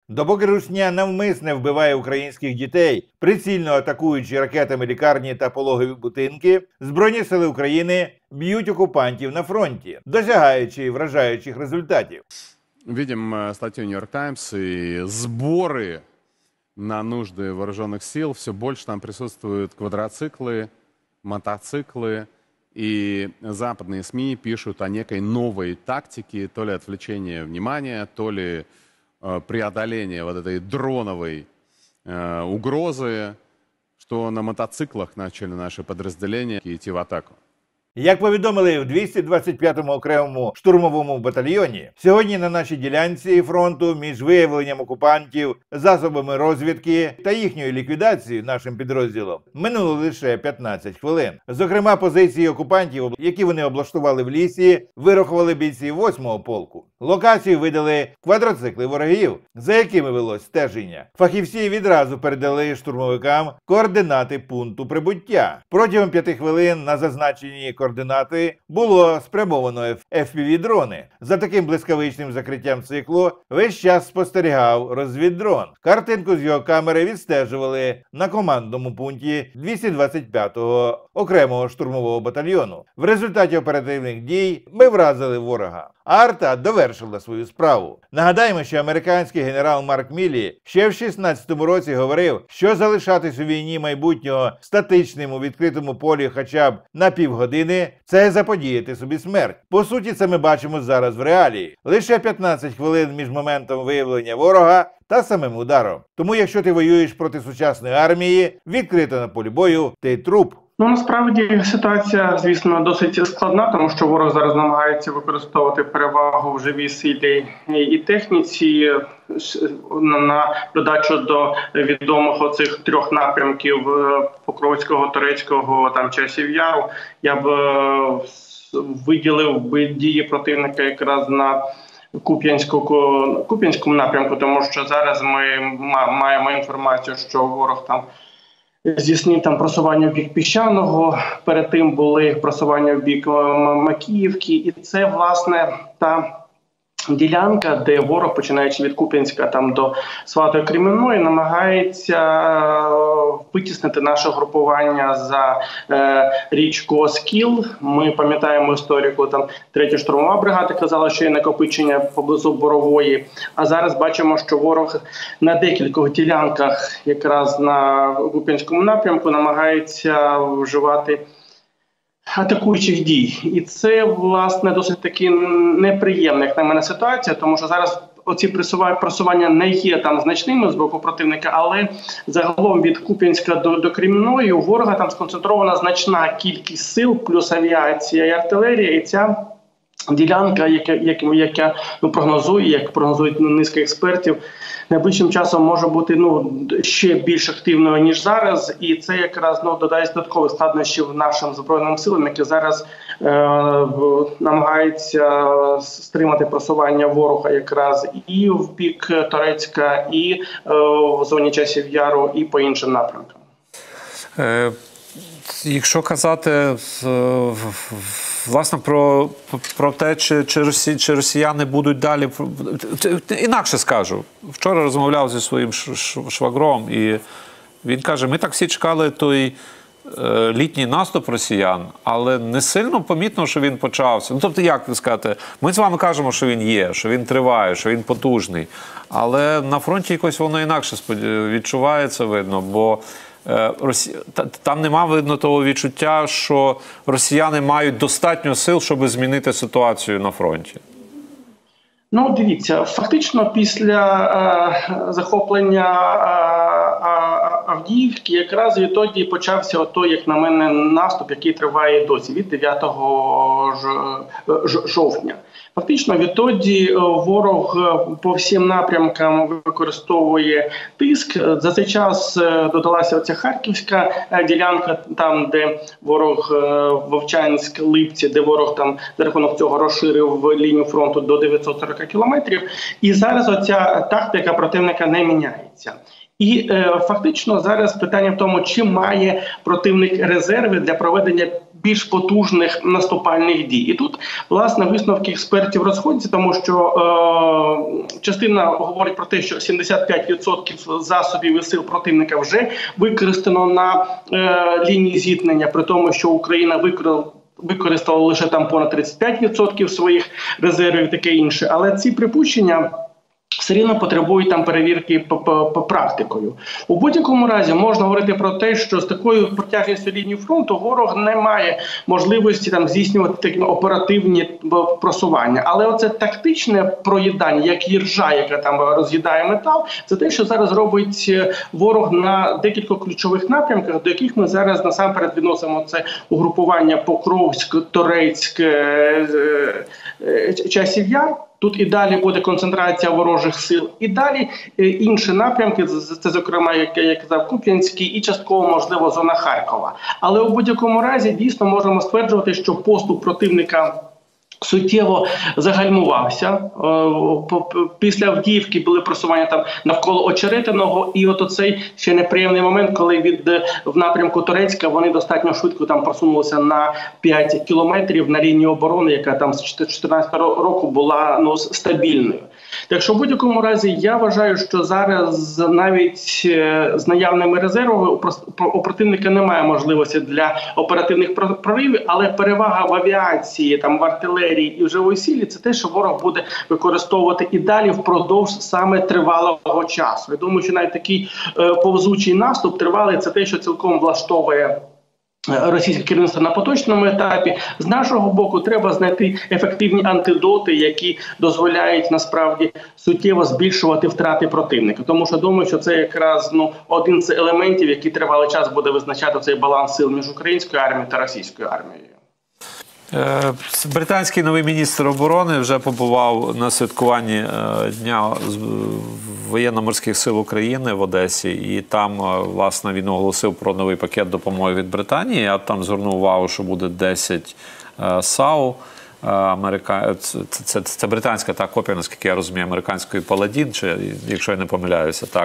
Допоки Русня навмисне вбиває українських дітей, прицільно атакуючи ракетами лікарні та пологові будинки, Збройні сили України б'ють окупантів на фронті, досягаючи вражаючих результатів. Видим статью New York Times и сборы на нужды вооруженных сил. Все больше там присутствуют квадроциклы, мотоциклы. И западные СМИ пишут о некой новой тактике, то ли отвлечения внимания, то ли преодоления вот этой дроновой угрозы, что на мотоциклах начали наши подразделения идти в атаку. Як повідомили в 225-му окремому штурмовому батальйоні, сьогодні на нашій ділянці фронту між виявленням окупантів, засобами розвідки та їхньою ліквідацією нашим підрозділом минуло лише 15 хвилин. Зокрема, позиції окупантів, які вони облаштували в лісі, вирахували бійці 8-го полку. Локацію видали квадроцикли ворогів, за якими велось стеження. Фахівці відразу передали штурмовикам координати пункту прибуття. Протягом 5 хвилин на зазначені координати було спрямовано FPV-дрони. За таким блискавичним закриттям циклу весь час спостерігав розвіддрон. Картинку з його камери відстежували на командному пункті 225-го окремого штурмового батальйону. В результаті оперативних дій ми вразили ворога. Арта довершила свою справу. Нагадаємо, що американський генерал Марк Міллі ще в 16-му році говорив, що залишатись у війні майбутнього статичним у відкритому полі хоча б на півгодини – це заподіяти собі смерть. По суті, це ми бачимо зараз в реалії. Лише 15 хвилин між моментом виявлення ворога та самим ударом. Тому якщо ти воюєш проти сучасної армії, відкрито на полі бою, ти труп. Ну, насправді ситуація, звісно, досить складна, тому що ворог зараз намагається використовувати перевагу в живій силі і техніці на додачу до відомих оцих 3 напрямків Покровського, Торецького, там Часів Яру. Я б виділив дії противника якраз на Куп'янському напрямку, тому що зараз ми маємо інформацію, що ворог там здійснив там просування в бік Піщаного, перед тим були просування в бік Макіївки, і це, власне, та ділянка, де ворог, починаючи від Куп'янська там до Сватої Кремінної, намагається витіснити наше групування за річку Оскіл. Ми пам'ятаємо історію, там 3-я штурмова бригада казала, що є накопичення поблизу Борової. А зараз бачимо, що ворог на декількох ділянках, якраз на Куп'янському напрямку, намагається вживати атакуючих дій. І це, власне, досить таки неприємна, як на мене, ситуація, тому що зараз оці просування не є там значними з боку противника, але загалом від Куп'янська до Кремінної у ворога там сконцентрована значна кількість сил, плюс авіація і артилерія, і ця ділянка, яка прогнозує, як прогнозують низка експертів, найближчим часом може бути ще більш активною, ніж зараз. І це якраз додасть додаткових складнощів нашим Збройним силам, які зараз намагаються стримати просування ворога якраз і в бік Торецька, і в зоні Часів Яру, і по іншим напрямкам. Якщо казати власне про те, чи росіяни будуть далі, інакше скажу. Вчора розмовляв зі своїм швагром, і він каже, ми так всі чекали той літній наступ росіян, але не сильно помітно, що він почався. Тобто, як сказати, ми з вами кажемо, що він є, що він триває, що він потужний, але на фронті якось воно інакше відчувається, видно, бо там нема, видно, того відчуття, що росіяни мають достатньо сил, щоб змінити ситуацію на фронті. Ну, дивіться, фактично після захоплення Авдіївки якраз відтоді почався той, як на мене, наступ, який триває досі, від 9 жовтня. Фактично відтоді ворог по всім напрямкам використовує тиск. За цей час додалася оця Харківська ділянка, там, де ворог Вовчанськ-Липці, де ворог там за рахунок цього розширив лінію фронту до 940 кілометрів. І зараз оця тактика противника не міняється. І фактично зараз питання в тому, чи має противник резерви для проведення більш потужних наступальних дій. І тут, власне, висновки експертів розходяться, тому що частина говорить про те, що 75% засобів і сил противника вже використано на лінії зіткнення, при тому, що Україна використала лише там понад 35% своїх резервів і таке інше. Але ці припущення все рівно потребують там перевірки практикою. У будь-якому разі можна говорити про те, що з такою протяжністю лінії фронту ворог не має можливості там здійснювати такі оперативні просування. Але оце тактичне проїдання, як іржа, яка там роз'їдає метал, це те, що зараз робить ворог на декілька ключових напрямках, до яких ми зараз насамперед відносимо це угрупування Покровськ, Торецьк, Часів Яр. Тут і далі буде концентрація ворожих сил. І далі інші напрямки, це, зокрема, як я казав, Куп'янський і частково, можливо, зона Харкова. Але у будь-якому разі дійсно можемо стверджувати, що поступ противника суттєво загальмувався. Після Авдіївки були просування там навколо Очеретиного, і от оцей ще неприємний момент, коли в напрямку Торецька вони достатньо швидко там просунулися на 5 кілометрів на лінію оборони, яка там з 2014 року була стабільною. Так що в будь-якому разі я вважаю, що зараз навіть з наявними резервами у противника немає можливості для оперативних проривів, але перевага в авіації, там в артилерії і в живій силі – це те, що ворог буде використовувати і далі впродовж саме тривалого часу. Я думаю, що навіть такий повзучий наступ тривалий – це те, що цілком влаштовує російське керівництво на поточному етапі. З нашого боку треба знайти ефективні антидоти, які дозволяють насправді суттєво збільшувати втрати противника. Тому що думаю, що це якраз один з елементів, який тривалий час буде визначати цей баланс сил між українською армією та російською армією. Британський новий міністр оборони вже побував на святкуванні Дня воєнно-морських сил України в Одесі, і там, власне, він оголосив про новий пакет допомоги від Британії. Я там звернув увагу, що буде 10 САУ. Це британська копія, наскільки я розумію, американської «Паладін», чи, якщо я не помиляюся. Так.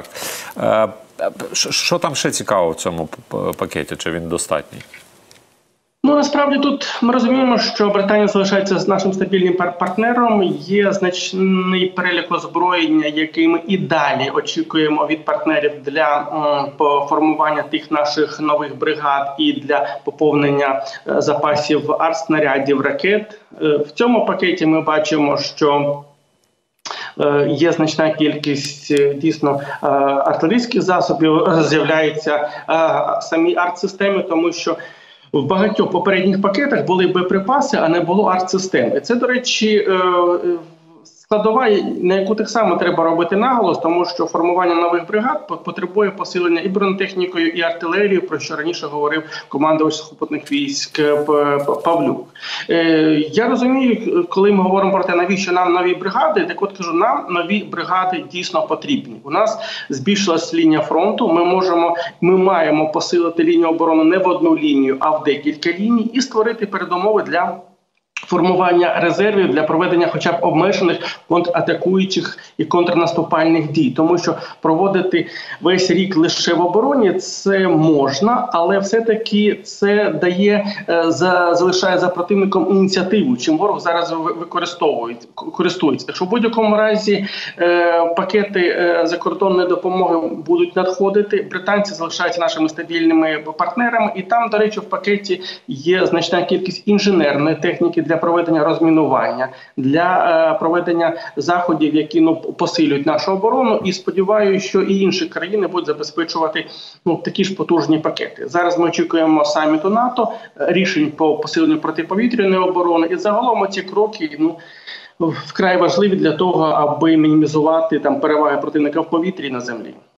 Що там ще цікаво в цьому пакеті? Чи він достатній? Насправді тут ми розуміємо, що Британія залишається з нашим стабільним партнером. Є значний перелік озброєння, який ми і далі очікуємо від партнерів для формування тих наших нових бригад і для поповнення запасів артснарядів, ракет. В цьому пакеті ми бачимо, що є значна кількість дійсно артилерійських засобів, з'являються самі артсистеми, тому що в багатьох попередніх пакетах були боєприпаси, а не було артсистеми. Це, до речі, складова, на яку так само треба робити наголос, тому що формування нових бригад потребує посилення і бронетехнікою, і артилерією, про що раніше говорив командувач сухопутних військ Павлюк. Я розумію, коли ми говоримо про те, навіщо нам нові бригади, так от кажу, нам нові бригади дійсно потрібні. У нас збільшилась лінія фронту, ми маємо посилити лінію оборони не в одну лінію, а в декілька ліній і створити передумови для формування резервів для проведення хоча б обмежених контратакуючих і контрнаступальних дій. Тому що проводити весь рік лише в обороні – це можна, але все-таки це залишає за противником ініціативу, чим ворог зараз користується. Так що в будь-якому разі пакети закордонної допомоги будуть надходити. Британці залишаються нашими стабільними партнерами. І там, до речі, в пакеті є значна кількість інженерної техніки для проведення розмінування, для проведення заходів, які посилюють нашу оборону. І сподіваюся, що і інші країни будуть забезпечувати такі ж потужні пакети. Зараз ми очікуємо саміту НАТО, рішень по посиленню протиповітряної оборони. І загалом ці кроки вкрай важливі для того, аби мінімізувати переваги противника в повітрі і на землі.